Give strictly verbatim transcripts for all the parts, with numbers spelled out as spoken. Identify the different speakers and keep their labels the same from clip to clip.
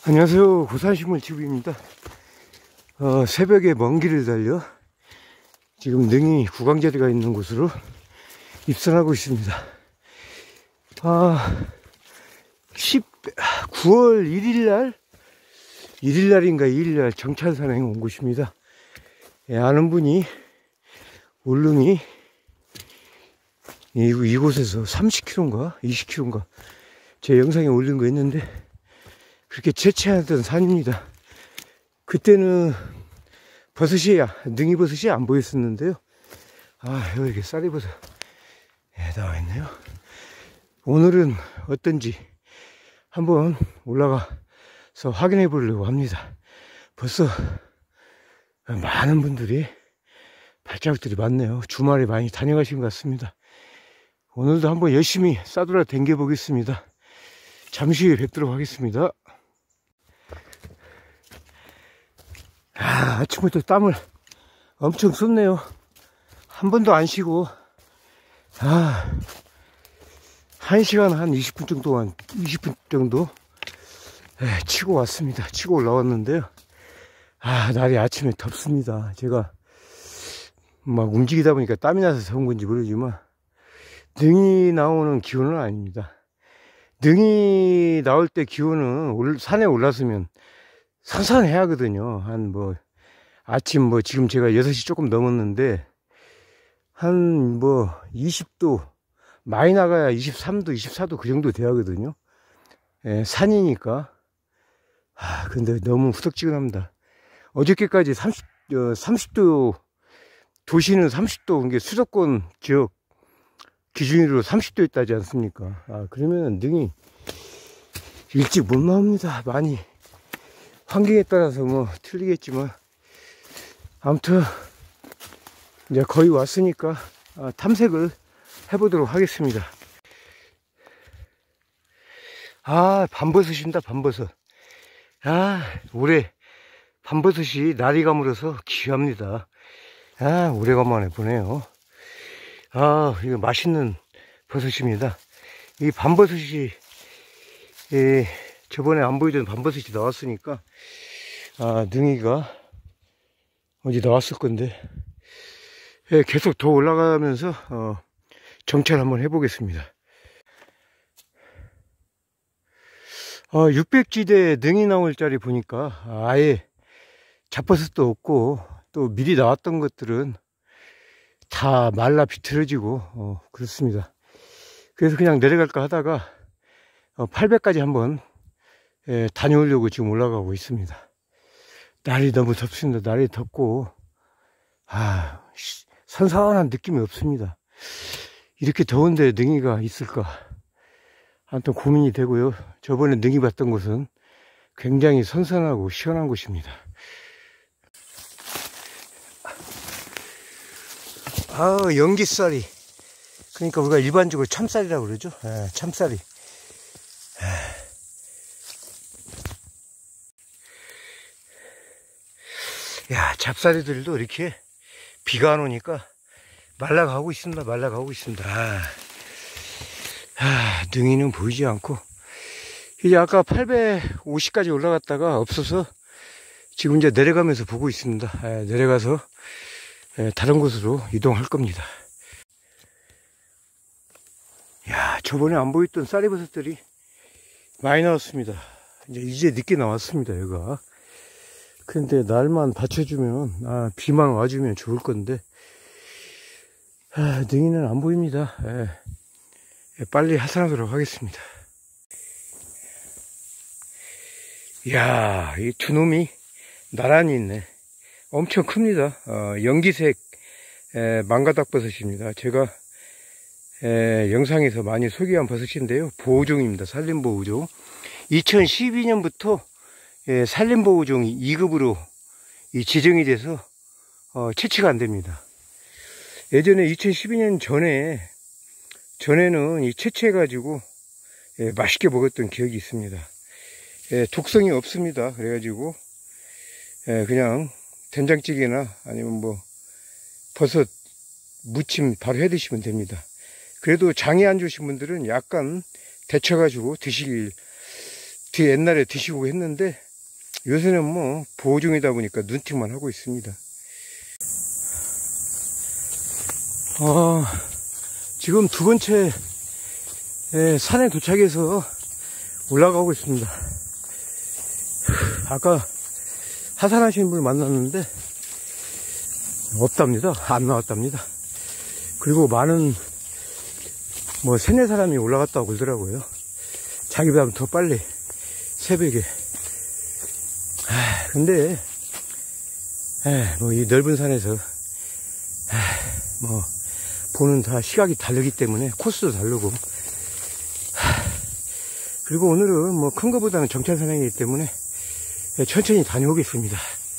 Speaker 1: 안녕하세요. 고산식물티비입니다. 어, 새벽에 먼 길을 달려 지금 능이 구강자리가 있는 곳으로 입산하고 있습니다. 아, 구월 일일날 일일날인가 이일날 정찰산에 온 곳입니다. 예, 아는 분이 울릉이 이곳에서 삼십 킬로미터인가 이십 킬로미터인가 제 영상에 올린 거 있는데 그렇게 채취하던 산입니다. 그때는 버섯이, 능이버섯이 안 보였었는데요. 아, 여기 이렇게 쌀이버섯 예, 나와 있네요. 오늘은 어떤지 한번 올라가서 확인해 보려고 합니다. 벌써 많은 분들이 발자국들이 많네요. 주말에 많이 다녀가신 것 같습니다. 오늘도 한번 열심히 싸돌아 댕겨 보겠습니다. 잠시 후에 뵙도록 하겠습니다. 아, 아침부터 땀을 엄청 쏟네요. 한 번도 안 쉬고, 아, 한 시간 한 이십 분 정도만, 이십 분 정도, 에, 치고 왔습니다. 치고 올라왔는데요. 아, 날이 아침에 덥습니다. 제가 막 움직이다 보니까 땀이 나서 더운 건지 모르지만, 능이 나오는 기온은 아닙니다. 능이 나올 때 기온은 산에 올랐으면 선선해야 하거든요. 한 뭐 아침 뭐 지금 제가 여섯 시 조금 넘었는데 한 뭐 이십 도 많이 나가야 이십삼 도 이십사 도 그 정도 돼야 하거든요. 예, 산이니까. 아, 근데 너무 후덥지근합니다. 어저께까지 삼십, 어, 삼십 도, 도시는 삼십 도, 이게 수도권 지역 기준으로 삼십 도 있다지 않습니까? 아, 그러면 능이 일찍 못 나옵니다. 많이 환경에 따라서 뭐 틀리겠지만 아무튼 이제 거의 왔으니까 아, 탐색을 해보도록 하겠습니다. 아, 밤버섯입니다. 밤버섯. 아, 올해 밤버섯이 날이 가물어서 귀합니다. 아, 오래간만에 보네요. 아, 이거 맛있는 버섯입니다. 이 밤버섯이 예, 저번에 안 보이던 밤버섯이 나왔으니까 아, 능이가 어디 나왔을 건데 예, 계속 더 올라가면서 어, 정찰 한번 해보겠습니다. 어, 육백 지대 능이 나올 자리 보니까 아예 잡버섯도 없고 또 미리 나왔던 것들은 다 말라 비틀어지고 어, 그렇습니다. 그래서 그냥 내려갈까 하다가 어, 팔백까지 한번 예, 다녀오려고 지금 올라가고 있습니다. 날이 너무 덥습니다. 날이 덥고 아, 선선한 느낌이 없습니다. 이렇게 더운데 능이가 있을까? 아무튼 고민이 되고요. 저번에 능이 봤던 곳은 굉장히 선선하고 시원한 곳입니다. 아, 연기쌀이, 그러니까 우리가 일반적으로 참쌀이라고 그러죠. 예, 참쌀이. 야, 잡쌀이들도 이렇게 비가 안 오니까 말라가고 있습니다. 말라가고 있습니다. 아, 아, 능이는 보이지 않고 이제 아까 팔백오십까지 올라갔다가 없어서 지금 이제 내려가면서 보고 있습니다. 아, 내려가서 예, 다른 곳으로 이동할 겁니다. 야, 저번에 안 보였던 쌀이버섯들이 많이 나왔습니다. 이제 이제 늦게 나왔습니다. 여기가. 근데 날만 받쳐주면, 아, 비만 와주면 좋을 건데, 아, 능이는 안 보입니다. 예. 예, 빨리 하산하도록 하겠습니다. 이야, 이 두 놈이 나란히 있네. 엄청 큽니다. 어, 연기색 에, 망가닥버섯입니다. 제가 에, 영상에서 많이 소개한 버섯인데요. 보호종입니다. 산림보호종. 이천십이 년부터 예, 산림보호종 이 급으로 이 지정이 돼서 어, 채취가 안 됩니다. 예전에 이천십이 년 전에 전에는 이 채취해가지고 예, 맛있게 먹었던 기억이 있습니다. 예, 독성이 없습니다. 그래가지고 예, 그냥 된장찌개나 아니면 뭐 버섯 무침 바로 해 드시면 됩니다. 그래도 장이 안 좋으신 분들은 약간 데쳐가지고 드실 옛날에 드시고 했는데 요새는 뭐 보호 중이다 보니까 눈팅만 하고 있습니다. 어, 지금 두 번째 산에 도착해서 올라가고 있습니다. 아까 하산하시는 분을 만났는데 없답니다. 안 나왔답니다. 그리고 많은 뭐 세네 사람이 올라갔다고 그러더라고요. 자기보다 더 빨리 새벽에. 아, 근데 뭐 이 넓은 산에서 아, 뭐 보는 다 시각이 다르기 때문에 코스도 다르고, 아, 그리고 오늘은 뭐 큰 거보다는 정찰 산행이기 때문에 천천히 다녀오겠습니다.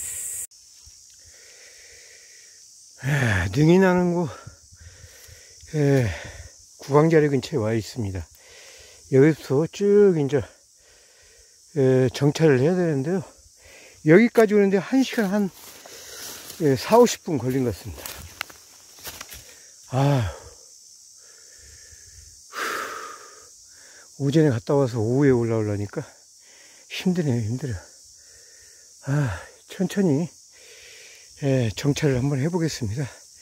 Speaker 1: 아, 능이 나는 곳 예, 구강자리 근처에 와 있습니다. 여기서 쭉 이제 예, 정찰을 해야 되는데요. 여기까지 오는데 한 시간 한 예, 사오십 분 걸린 것 같습니다. 아, 오전에 갔다 와서 오후에 올라오려니까 힘드네요, 힘들어. 아, 천천히 예, 정찰을 한번 해보겠습니다.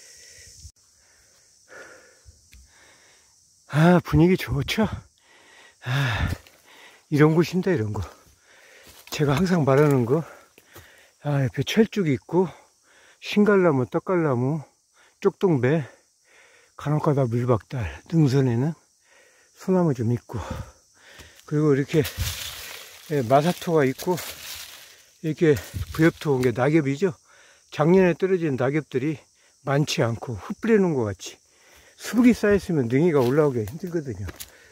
Speaker 1: 아, 분위기 좋죠? 아, 이런 곳입니다, 이런 거. 제가 항상 말하는 거, 아, 옆에 철쭉이 있고, 신갈나무, 떡갈나무, 쪽동배, 간혹가다 물박달, 능선에는 소나무 좀 있고, 그리고 이렇게 마사토가 있고, 이렇게 부엽토, 게 낙엽이죠? 작년에 떨어진 낙엽들이 많지 않고 흩뿌려 놓은 것 같이 수북이 쌓였으면 능이가 올라오기가 힘들거든요.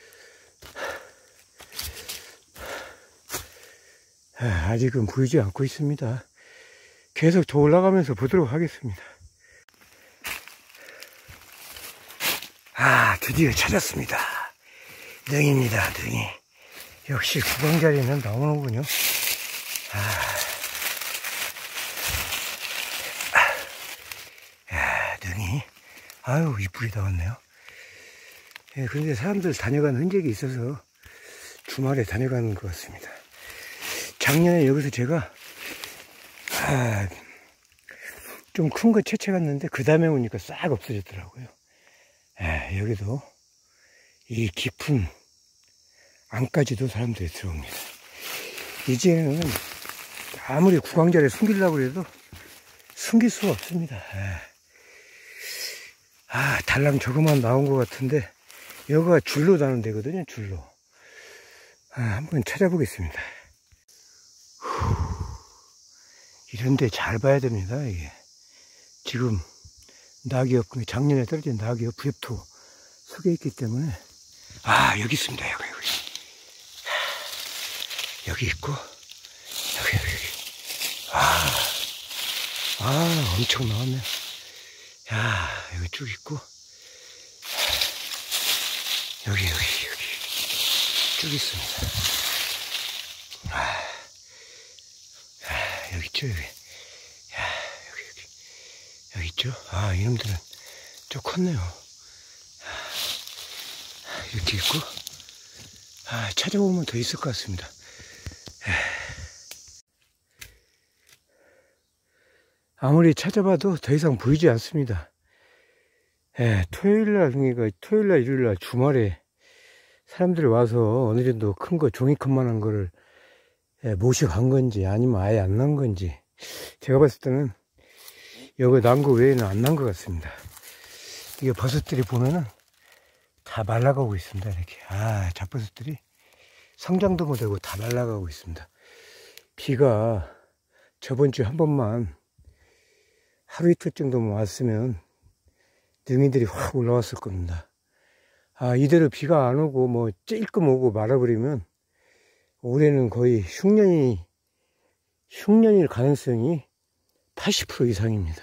Speaker 1: 아직은 보이지 않고 있습니다. 계속 더 올라가면서 보도록 하겠습니다. 아, 드디어 찾았습니다. 능입니다, 능이. 역시 구강자리는 나오는군요. 아, 야, 능이. 아유, 이쁘게 나왔네요. 예, 그런데 사람들 다녀간 흔적이 있어서 주말에 다녀가는 것 같습니다. 작년에 여기서 제가 아, 좀 큰 거 채채갔는데 그 다음에 오니까 싹 없어졌더라고요. 예, 여기도 이 깊은 안까지도 사람들이 들어옵니다. 이제는 아무리 구강자리에 숨기려고 해도 숨길 수가 없습니다. 예. 아, 달랑 저거만 나온 것 같은데 여기가 줄로 다는 데거든요, 줄로. 아, 한번 찾아보겠습니다. 이런데 잘 봐야 됩니다. 이게 지금 낙엽, 작년에 떨어진 낙엽, 부엽토 속에 있기 때문에. 아, 여기 있습니다. 여기 여기 여기 있고, 여기 여기 여기. 아, 아, 엄청 나왔네. 야, 여기 쭉 있고, 여기 여기 여기 쭉 있습니다. 아, 아, 여기 있죠, 여기. 야, 여기 여기 여기 있죠. 아, 이놈들은 좀 컸네요. 아, 이렇게 있고, 아, 찾아보면 더 있을 것 같습니다. 아무리 찾아봐도 더 이상 보이지 않습니다. 예, 토요일날, 그러니까 토요일날, 일요일날 주말에 사람들이 와서 어느 정도 큰 거, 종이컵만한 거를 예, 모셔간 건지 아니면 아예 안 난 건지, 제가 봤을 때는 여기 난 거 외에는 안 난 것 같습니다. 이게 버섯들이 보면은 다 말라가고 있습니다. 이렇게. 아, 잡버섯들이 성장도 못하고 다 말라가고 있습니다. 비가 저번 주에 한 번만 하루 이틀 정도만 왔으면 능이들이 확 올라왔을 겁니다. 아, 이대로 비가 안 오고 뭐 찔끔 오고 말아버리면 올해는 거의 흉년이 흉년일 가능성이 팔십 퍼센트 이상입니다.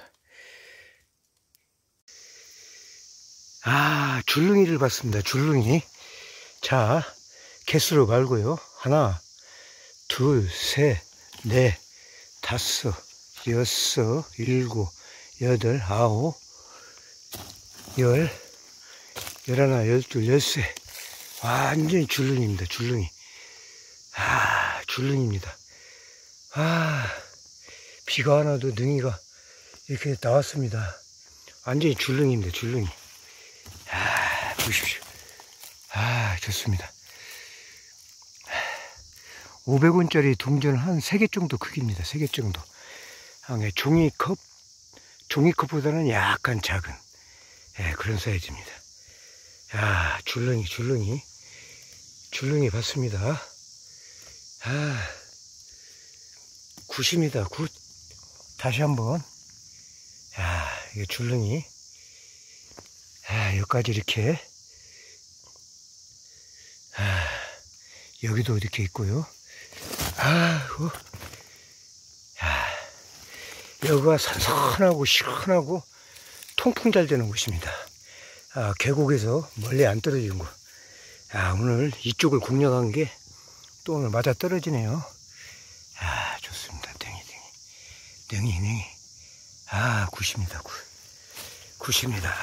Speaker 1: 아, 줄눈이를 봤습니다. 줄눈이. 자, 개수로 말고요. 하나, 둘, 셋, 넷, 다섯, 여섯, 일곱, 여덟, 아홉, 열, 열하나, 열둘, 열세. 완전히 줄눈입니다. 줄눈이. 아, 줄릉입니다. 아, 비가 안 와도 능이가 이렇게 나왔습니다. 완전히 줄릉입니다, 줄릉이. 아, 보십시오. 아, 좋습니다. 오백 원짜리 동전 한 세 개 정도 크기입니다. 세 개 정도. 종이컵, 종이컵보다는 약간 작은, 예, 그런 사이즈입니다. 야, 줄릉이, 줄릉이. 줄릉이 봤습니다. 아, 굿입니다, 굿. 다시 한번. 야, 이게 줄릉이. 아, 여기까지 이렇게. 아, 여기도 이렇게 있고요. 아이고. 야, 여기가 선선하고 시원하고 통풍 잘 되는 곳입니다. 아, 계곡에서 멀리 안 떨어지는 곳. 아, 오늘 이쪽을 공략한 게 또 오늘 맞아 떨어지네요. 아, 좋습니다. 댕이, 댕이. 댕이, 댕이. 아, 굿입니다, 굿. 굿입니다.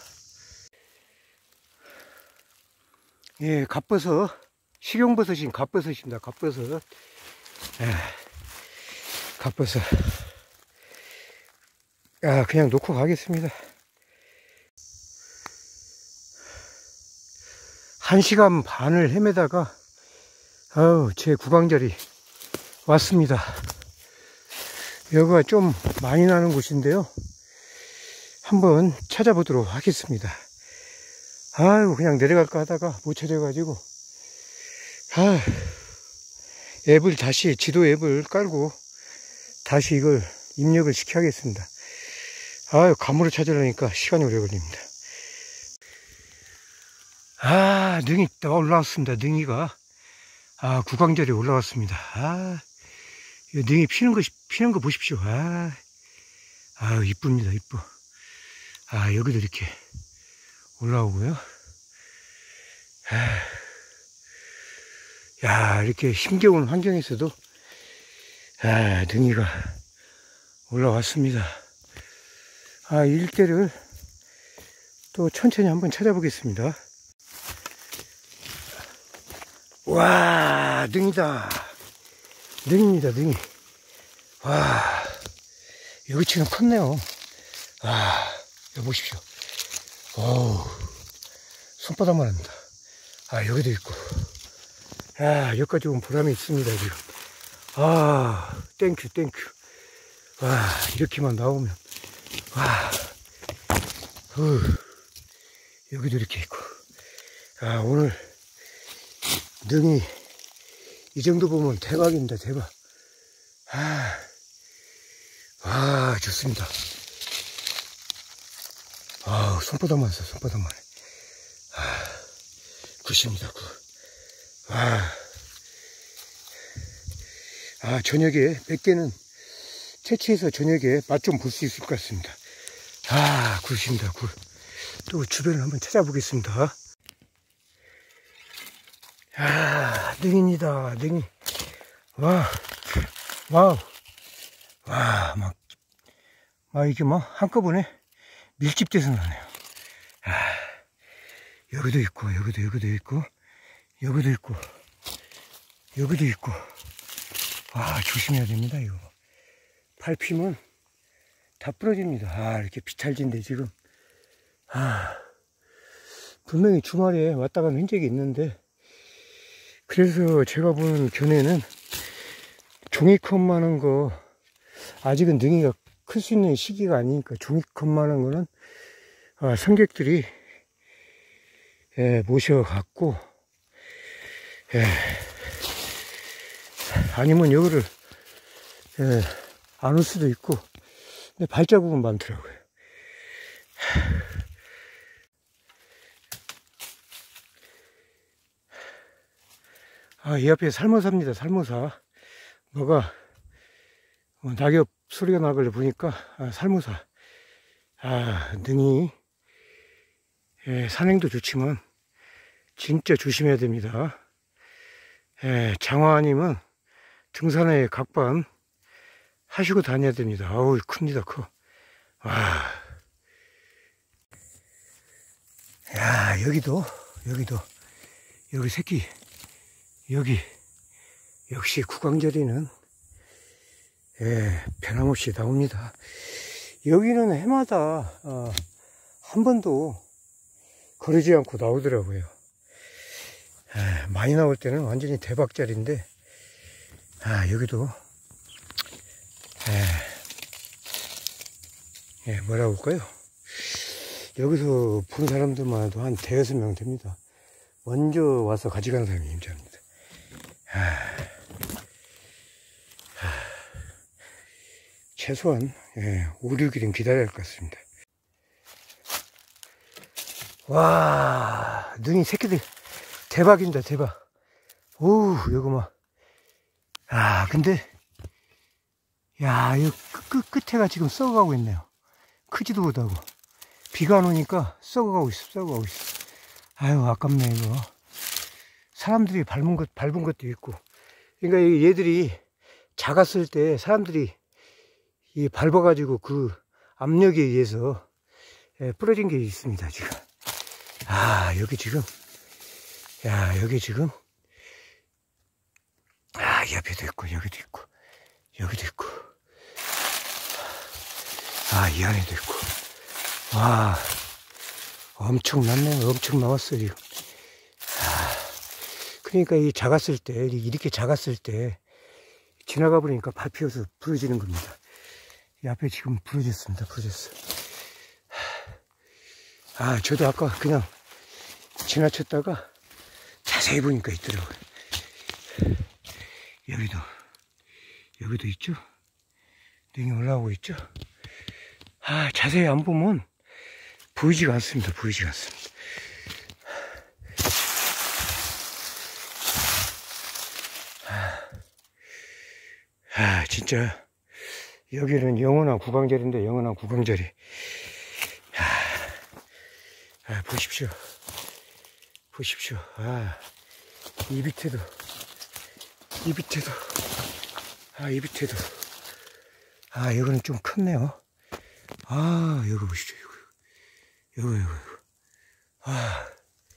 Speaker 1: 예, 갓버섯. 식용버섯인 갓버섯입니다. 갓버섯. 예, 갓버섯. 아, 그냥 놓고 가겠습니다. 한 시간 반을 헤매다가 어우, 제 구강자리 왔습니다. 여기가 좀 많이 나는 곳인데요. 한번 찾아보도록 하겠습니다. 아유, 그냥 내려갈까 하다가 못 찾아가지고, 아, 앱을 다시, 지도 앱을 깔고 다시 이걸 입력을 시켜야겠습니다. 아유, 감으로 찾으려니까 시간이 오래 걸립니다. 아, 능이 올라왔습니다. 능이가. 아, 구강절에 올라왔습니다. 아, 이 능이 피는 거, 피는 거 보십시오. 아, 아, 이쁩니다. 이뻐. 아, 여기도 이렇게 올라오고요. 아, 야, 이렇게 힘겨운 환경에서도, 아, 능이가 올라왔습니다. 아, 이 일대를 또 천천히 한번 찾아보겠습니다. 와, 능이다. 능입니다, 능이. 와, 여기 지금 컸네요. 와, 여기 보십시오. 어우, 손바닥만 합니다. 아, 여기도 있고. 야, 여기까지 온 보람이 있습니다, 지금. 아, 땡큐, 땡큐. 와, 이렇게만 나오면. 와, 후, 여기도 이렇게 있고. 아, 오늘 능이 이 정도 보면 대박입니다, 대박. 아, 와, 좋습니다. 아, 손바닥만 써, 손바닥만. 아, 굿입니다, 굿. 와, 아, 저녁에 몇 개는 채취해서 저녁에 맛 좀 볼 수 있을 것 같습니다. 아, 굿입니다, 굿. 또 주변을 한번 찾아보겠습니다. 아, 능입니다, 능이. 와, 와우. 와, 막, 막 이게 막 한꺼번에 밀집돼서 나네요. 아, 여기도 있고, 여기도, 여기도 있고, 여기도 있고, 여기도 있고. 와, 조심해야 됩니다, 이거. 밟히면 다 부러집니다. 아, 이렇게 비탈진데, 지금. 아, 분명히 주말에 왔다 간 흔적이 있는데, 그래서 제가 보는 견해는 종이컵만한 거, 아직은 능이가 클 수 있는 시기가 아니니까 종이컵만한 거는 아, 승객들이 예, 모셔갖고 예, 아니면 여기를 예, 안 올 수도 있고, 근데 발자국은 많더라고요. 아, 이 앞에 살모사입니다, 살모사. 뭐가 어, 낙엽 소리가 나길래 보니까 아, 살모사. 아, 능이 예, 산행도 좋지만 진짜 조심해야 됩니다. 예, 장화님은 등산에 각반 하시고 다녀야 됩니다. 아우, 큽니다, 커. 와, 야, 여기도 여기도 여기 새끼, 여기 역시 구강자리는 예, 변함없이 나옵니다. 여기는 해마다 어, 한 번도 거르지 않고 나오더라고요. 예, 많이 나올 때는 완전히 대박자리인데 아, 여기도 예, 예, 뭐라고 할까요? 여기서 본 사람들만 해도 한 대여섯 명 됩니다. 먼저 와서 가져가는 사람이 임자입니다. 최소한 예, 오, 육 일은 기다려야 할 것 같습니다. 와, 눈이 새끼들 대박입니다. 대박. 오우, 요거 막. 아, 근데 야, 이 끝, 끝에가 지금 썩어가고 있네요. 크지도 못하고. 비가 안 오니까 썩어가고 있어, 썩어가고 있어. 아유, 아깝네, 이거. 사람들이 밟은 것, 밟은 것도 있고. 그러니까 얘들이 작았을 때 사람들이 이 밟아가지고 그 압력에 의해서 예, 부러진 게 있습니다, 지금. 아, 여기 지금. 야, 여기 지금. 아, 이 앞에도 있고, 여기도 있고, 여기도 있고. 아, 이 안에도 있고. 와, 엄청 났네. 엄청 나왔어요, 지금. 아, 그러니까 이 작았을 때, 이렇게 작았을 때, 지나가 버리니까 밟혀서 부러지는 겁니다. 이 앞에 지금 부러졌습니다. 부러졌어. 아, 저도 아까 그냥 지나쳤다가 자세히 보니까 있더라고요. 여기도, 여기도 있죠? 능이 올라오고 있죠? 아, 자세히 안 보면 보이지가 않습니다. 보이지가 않습니다. 아, 진짜 여기는 영원한 구강자리인데 영원한 구강자리. 아, 아, 보십시오. 보십시오. 아, 이 밑에도, 이 밑에도, 아, 이 밑에도. 아, 이거는 좀 컸네요. 아, 여기 보시죠. 이거, 이거, 이거. 아,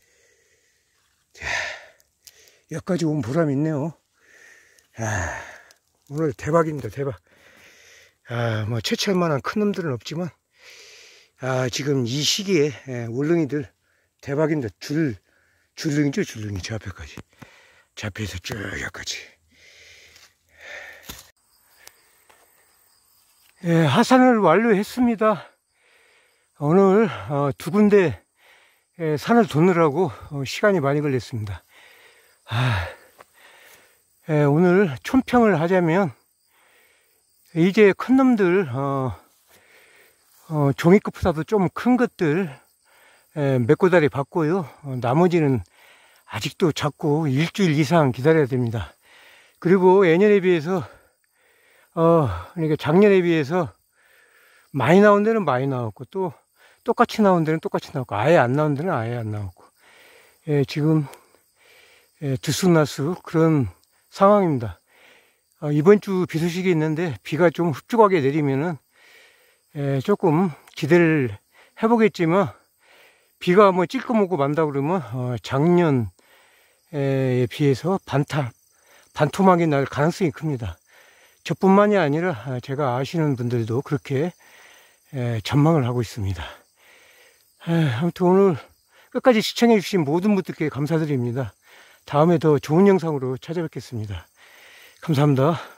Speaker 1: 여기까지 온 보람이 있네요. 아, 오늘 대박입니다. 대박. 아, 뭐 채취할 만한 큰 놈들은 없지만 아, 지금 이 시기에 예, 울릉이들 대박입니다. 줄 줄릉이죠. 줄릉이 저 앞에까지, 저 앞에서 쭉 여기까지. 예, 하산을 완료했습니다. 오늘 어, 두 군데 예, 산을 도느라고 어, 시간이 많이 걸렸습니다. 아, 예, 오늘 촌평을 하자면 이제 큰 놈들 어, 어, 종이컵보다도 좀 큰 것들 에, 몇 고다리 봤고요. 어, 나머지는 아직도 작고 일주일 이상 기다려야 됩니다. 그리고 예년에 비해서 어, 그러니까 작년에 비해서 많이 나온 데는 많이 나왔고 또 똑같이 나온 데는 똑같이 나왔고 아예 안 나온 데는 아예 안 나왔고 예, 지금 예, 들쑥날쑥 그런 상황입니다. 어, 이번 주 비 소식이 있는데 비가 좀 흡족하게 내리면은 예, 조금 기대를 해보겠지만 비가 뭐 찔끔 오고 만다 그러면 어, 작년에 비해서 반타, 반토막이 날 가능성이 큽니다. 저뿐만이 아니라 제가 아시는 분들도 그렇게 에, 전망을 하고 있습니다. 에, 아무튼 오늘 끝까지 시청해 주신 모든 분들께 감사드립니다. 다음에 더 좋은 영상으로 찾아뵙겠습니다. 감사합니다.